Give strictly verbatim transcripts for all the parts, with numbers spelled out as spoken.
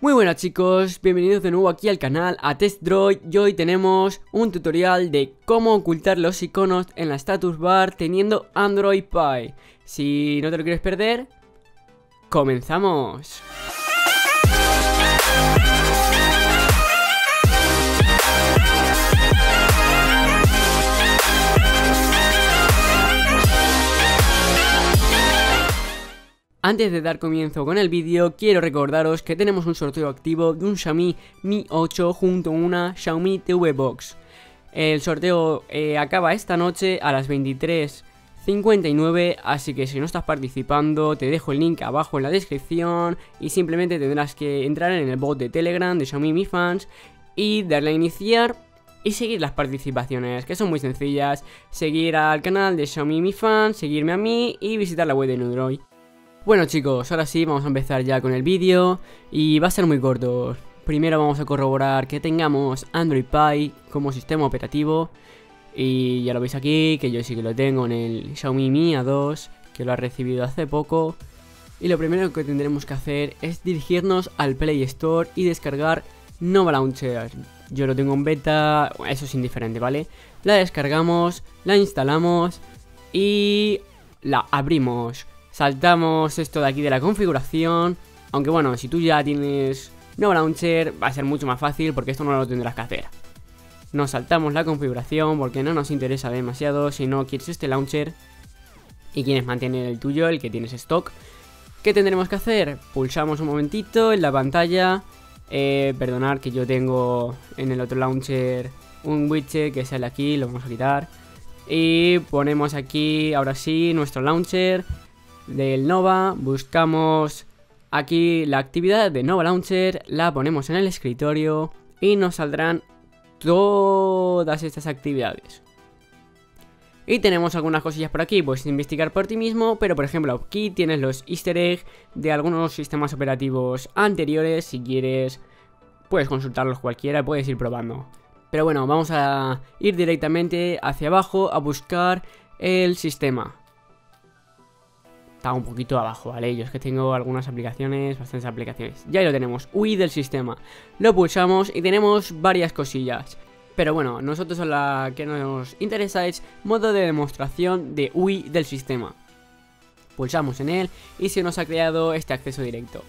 Muy buenas chicos, bienvenidos de nuevo aquí al canal a TestDroid y hoy tenemos un tutorial de cómo ocultar los iconos en la status bar teniendo Android Pie. Si no te lo quieres perder, ¡comenzamos! Antes de dar comienzo con el vídeo, quiero recordaros que tenemos un sorteo activo de un Xiaomi Mi ocho junto a una Xiaomi T V Box. El sorteo eh, acaba esta noche a las veintitrés cincuenta y nueve, así que si no estás participando te dejo el link abajo en la descripción y simplemente tendrás que entrar en el bot de Telegram de Xiaomi Mi Fans y darle a iniciar y seguir las participaciones, que son muy sencillas. Seguir al canal de Xiaomi Mi Fans, seguirme a mí y visitar la web de Android. Bueno chicos, ahora sí vamos a empezar ya con el vídeo y va a ser muy corto. Primero vamos a corroborar que tengamos Android Pie como sistema operativo. Y ya lo veis aquí, que yo sí que lo tengo en el Xiaomi Mi A dos, que lo ha recibido hace poco. Y lo primero que tendremos que hacer es dirigirnos al Play Store y descargar Nova Launcher. Yo lo tengo en beta, eso es indiferente, ¿vale? La descargamos, la instalamos y la abrimos. Saltamos esto de aquí de la configuración, aunque bueno, si tú ya tienes Nova Launcher va a ser mucho más fácil porque esto no lo tendrás que hacer. Nos saltamos la configuración porque no nos interesa demasiado si no quieres este launcher y quieres mantener el tuyo, el que tienes stock. ¿Qué tendremos que hacer? Pulsamos un momentito en la pantalla, eh, perdonad que yo tengo en el otro launcher un widget que sale aquí, lo vamos a quitar. Y ponemos aquí, ahora sí, nuestro launcher del Nova, buscamos aquí la actividad de Nova Launcher, la ponemos en el escritorio y nos saldrán todas estas actividades. Y tenemos algunas cosillas por aquí, puedes investigar por ti mismo, pero por ejemplo aquí tienes los easter eggs de algunos sistemas operativos anteriores. Si quieres puedes consultarlos cualquiera, puedes ir probando. Pero bueno, vamos a ir directamente hacia abajo a buscar el sistema. Está un poquito abajo, ¿vale? Yo es que tengo algunas aplicaciones, bastantes aplicaciones. Ya lo tenemos, U I del sistema. Lo pulsamos y tenemos varias cosillas. Pero bueno, nosotros a la que nos interesa es modo de demostración de U I del sistema. Pulsamos en él y se nos ha creado este acceso directo.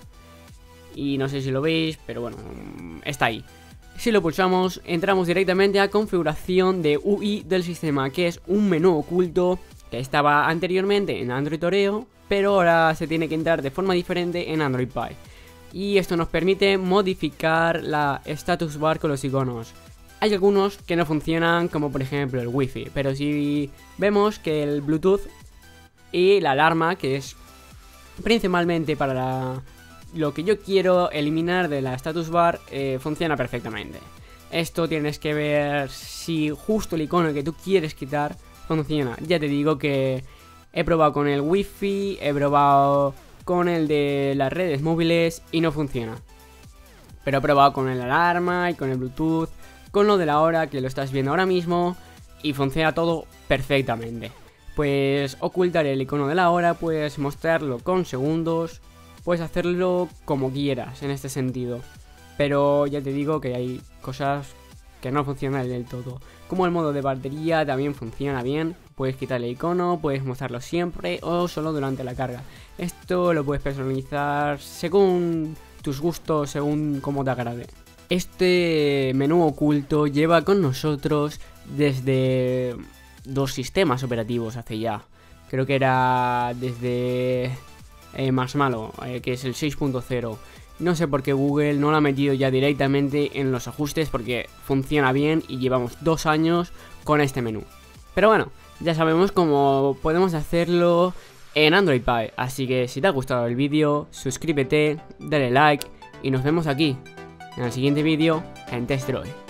Y no sé si lo veis, pero bueno, está ahí. Si lo pulsamos, entramos directamente a configuración de U I del sistema, que es un menú oculto que estaba anteriormente en Android Oreo, pero ahora se tiene que entrar de forma diferente en Android Pie. Y esto nos permite modificar la status bar con los iconos. Hay algunos que no funcionan, como por ejemplo el Wi-Fi, pero si vemos que el Bluetooth y la alarma, que es principalmente para la, lo que yo quiero eliminar de la status bar, eh, funciona perfectamente. Esto tienes que ver si justo el icono que tú quieres quitar funciona. Ya te digo que he probado con el Wi-Fi, he probado con el de las redes móviles y no funciona. Pero he probado con el alarma y con el Bluetooth, con lo de la hora que lo estás viendo ahora mismo y funciona todo perfectamente. Puedes ocultar el icono de la hora, puedes mostrarlo con segundos, puedes hacerlo como quieras en este sentido. Pero ya te digo que hay cosas que no funcionan del todo. Como el modo de batería también funciona bien. Puedes quitar el icono, puedes mostrarlo siempre o solo durante la carga. Esto lo puedes personalizar según tus gustos, según cómo te agrade. Este menú oculto lleva con nosotros desde dos sistemas operativos hace ya. Creo que era desde eh, Marshmallow, eh, que es el seis punto cero. No sé por qué Google no lo ha metido ya directamente en los ajustes porque funciona bien y llevamos dos años con este menú. Pero bueno, ya sabemos cómo podemos hacerlo en Android Pie. Así que si te ha gustado el vídeo, suscríbete, dale like y nos vemos aquí en el siguiente vídeo en TestDroid.